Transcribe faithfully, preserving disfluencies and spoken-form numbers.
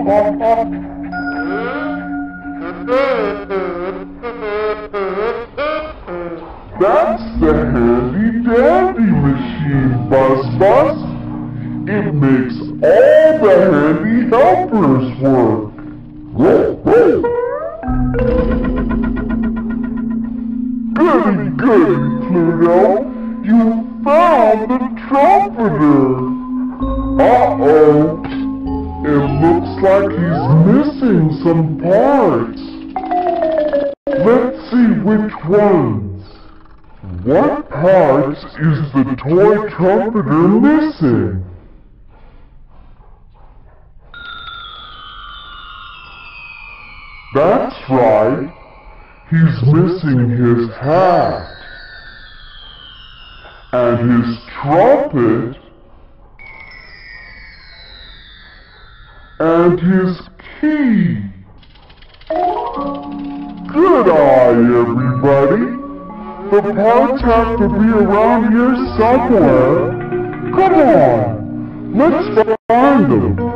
That's the handy-dandy machine, Buzz Buzz. It makes all the handy helpers work. Whoa, whoa. Goody, goody, Pluto. You found the trumpeter. Uh-oh. It looks like he's missing some parts. Let's see which ones. What parts is the toy trumpeter missing? That's right. He's missing his hat. And his trumpet. And his key. Good eye, everybody. The parts have to be around here somewhere. Come on, let's find them.